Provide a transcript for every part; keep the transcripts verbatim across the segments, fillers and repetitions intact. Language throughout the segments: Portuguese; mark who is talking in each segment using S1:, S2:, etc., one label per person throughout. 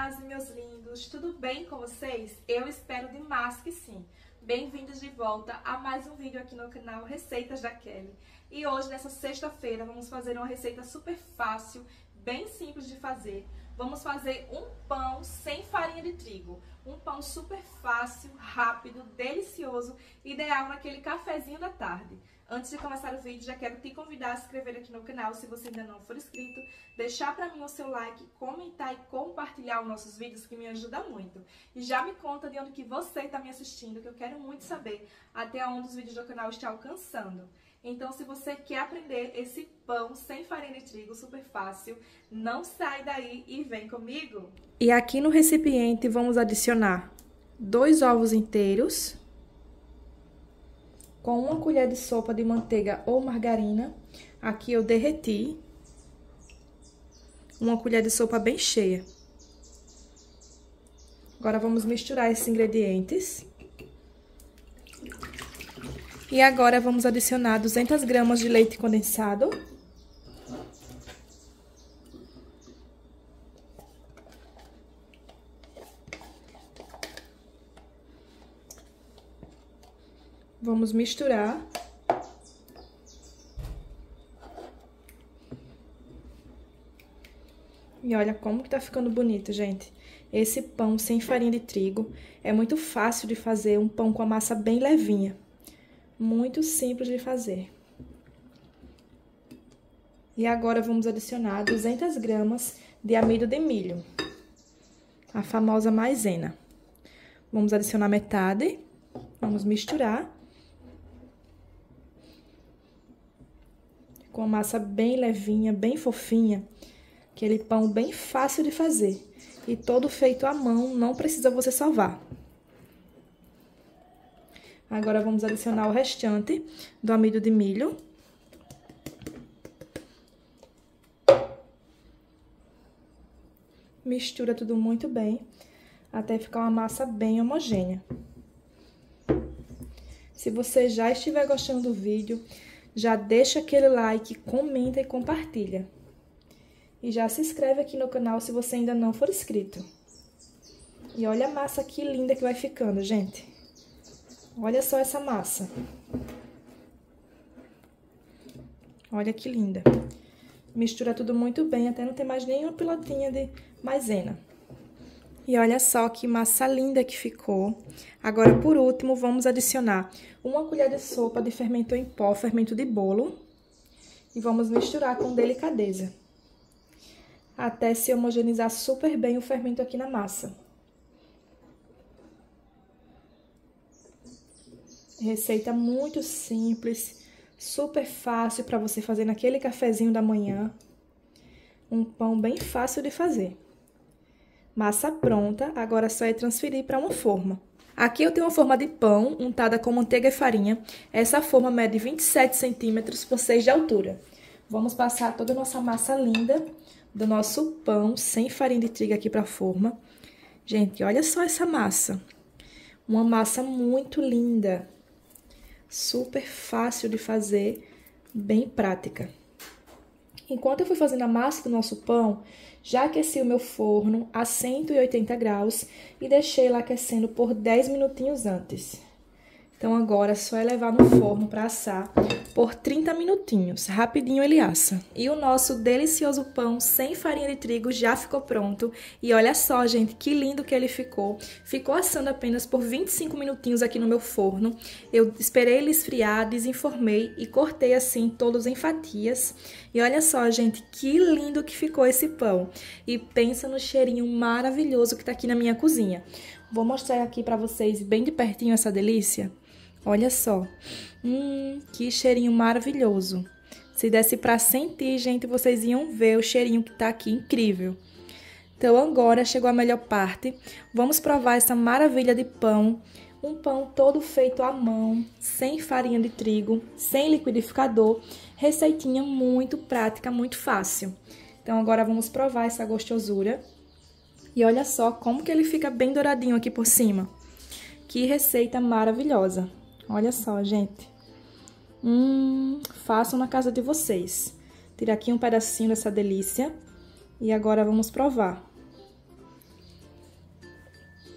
S1: minhas e meus lindos, tudo bem com vocês? Eu espero demais que sim. Bem-vindos de volta a mais um vídeo aqui no canal Receitas da Kelly. E hoje, nessa sexta-feira, vamos fazer uma receita super fácil, bem simples de fazer. Vamos fazer um pão sem farinha de trigo. Um pão super fácil, rápido, delicioso, ideal naquele cafezinho da tarde. Antes de começar o vídeo, já quero te convidar a se inscrever aqui no canal, se você ainda não for inscrito, deixar pra mim o seu like, comentar e compartilhar os nossos vídeos, que me ajuda muito. E já me conta de onde que você está me assistindo, que eu quero muito saber até onde os vídeos do canal estão alcançando. Então, se você quer aprender esse pão sem farinha de trigo, super fácil, não sai daí e vem comigo! E aqui no recipiente vamos adicionar dois ovos inteiros, com uma colher de sopa de manteiga ou margarina. Aqui eu derreti. Uma colher de sopa bem cheia. Agora vamos misturar esses ingredientes. E agora vamos adicionar duzentas gramas de leite condensado. Vamos misturar. E olha como que tá ficando bonito, gente. Esse pão sem farinha de trigo é muito fácil de fazer, um pão com a massa bem levinha. Muito simples de fazer. E agora vamos adicionar duzentas gramas de amido de milho, a famosa maisena. Vamos adicionar metade, vamos misturar. Com a massa bem levinha, bem fofinha. Aquele pão bem fácil de fazer. E todo feito à mão, não precisa você salvar. Agora vamos adicionar o restante do amido de milho. Mistura tudo muito bem, até ficar uma massa bem homogênea. Se você já estiver gostando do vídeo, já deixa aquele like, comenta e compartilha. E já se inscreve aqui no canal se você ainda não for inscrito. E olha a massa que linda que vai ficando, gente. Olha só essa massa. Olha que linda. Mistura tudo muito bem, até não ter mais nenhuma pilotinha de maisena. E olha só que massa linda que ficou. Agora, por último, vamos adicionar uma colher de sopa de fermento em pó, fermento de bolo. E vamos misturar com delicadeza, até se homogeneizar super bem o fermento aqui na massa. Receita muito simples, super fácil para você fazer naquele cafezinho da manhã. Um pão bem fácil de fazer. Massa pronta, agora só é transferir para uma forma. Aqui eu tenho uma forma de pão untada com manteiga e farinha. Essa forma mede vinte e sete centímetros por seis de altura. Vamos passar toda a nossa massa linda do nosso pão sem farinha de trigo aqui para a forma. Gente, olha só essa massa. Uma massa muito linda. Super fácil de fazer, bem prática. Enquanto eu fui fazendo a massa do nosso pão, já aqueci o meu forno a cento e oitenta graus e deixei lá aquecendo por dez minutinhos antes. Então, agora, só é levar no forno para assar por trinta minutinhos. Rapidinho ele assa. E o nosso delicioso pão sem farinha de trigo já ficou pronto. E olha só, gente, que lindo que ele ficou. Ficou assando apenas por vinte e cinco minutinhos aqui no meu forno. Eu esperei ele esfriar, desenformei e cortei assim todos em fatias. E olha só, gente, que lindo que ficou esse pão. E pensa no cheirinho maravilhoso que tá aqui na minha cozinha. Vou mostrar aqui pra vocês bem de pertinho essa delícia. Olha só, hum, que cheirinho maravilhoso. Se desse pra sentir, gente, vocês iam ver o cheirinho que tá aqui, incrível. Então, agora chegou a melhor parte. Vamos provar essa maravilha de pão. Um pão todo feito à mão, sem farinha de trigo, sem liquidificador. Receitinha muito prática, muito fácil. Então, agora vamos provar essa gostosura. E olha só como que ele fica bem douradinho aqui por cima. Que receita maravilhosa. Olha só, gente. Hum, façam na casa de vocês. Tira aqui um pedacinho dessa delícia. E agora vamos provar.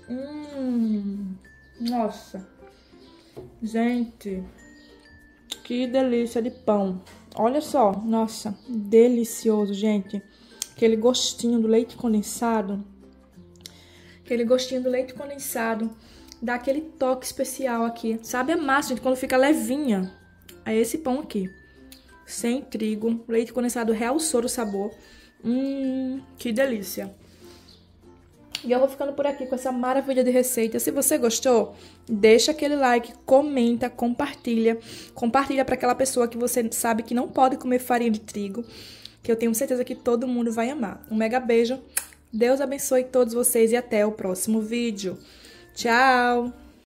S1: Hum, nossa. Gente, que delícia de pão. Olha só, nossa, delicioso, gente. Aquele gostinho do leite condensado. Aquele gostinho do leite condensado dá aquele toque especial aqui. Sabe a massa, gente, quando fica levinha? É esse pão aqui. Sem trigo, leite condensado realçou o sabor. Hum, que delícia. E eu vou ficando por aqui com essa maravilha de receita. Se você gostou, deixa aquele like, comenta, compartilha. Compartilha para aquela pessoa que você sabe que não pode comer farinha de trigo, que eu tenho certeza que todo mundo vai amar. Um mega beijo. Deus abençoe todos vocês e até o próximo vídeo. Tchau!